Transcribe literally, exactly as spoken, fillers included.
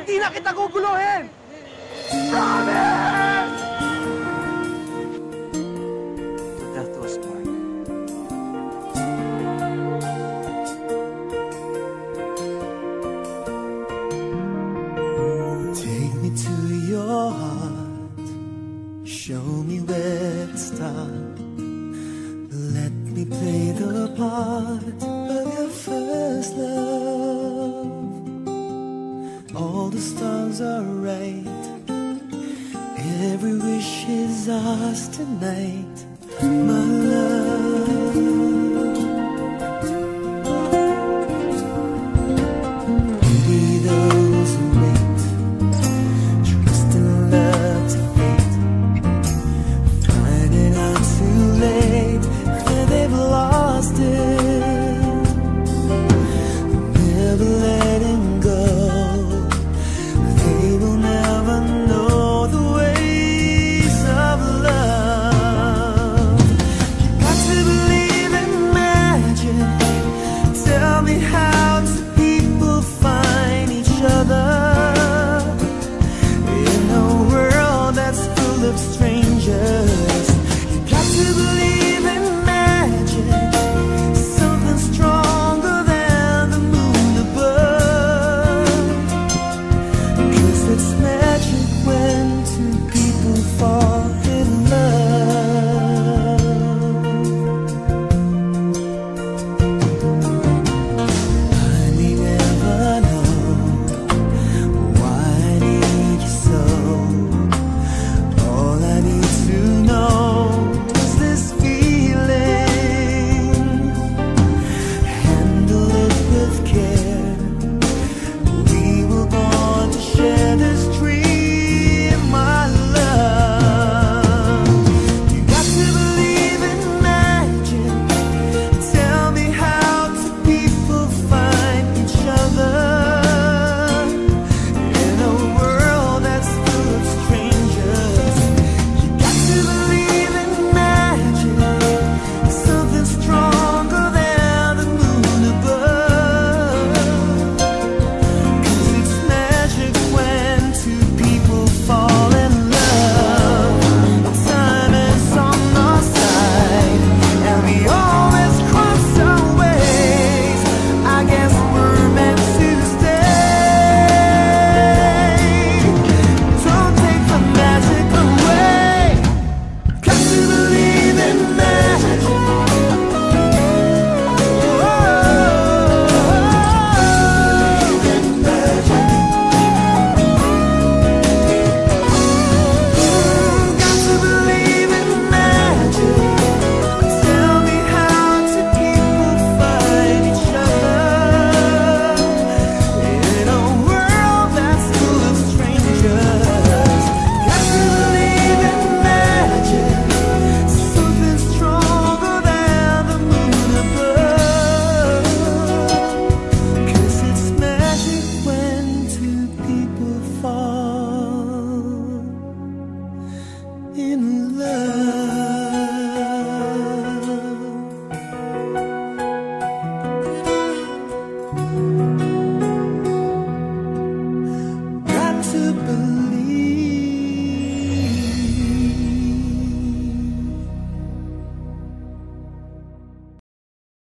Hindi na kita guguluhin! Promise! To death do us part. Take me to your heart, show me where to start. Let me play the part of your first love. All the stars are right, every wish is ours tonight, my love.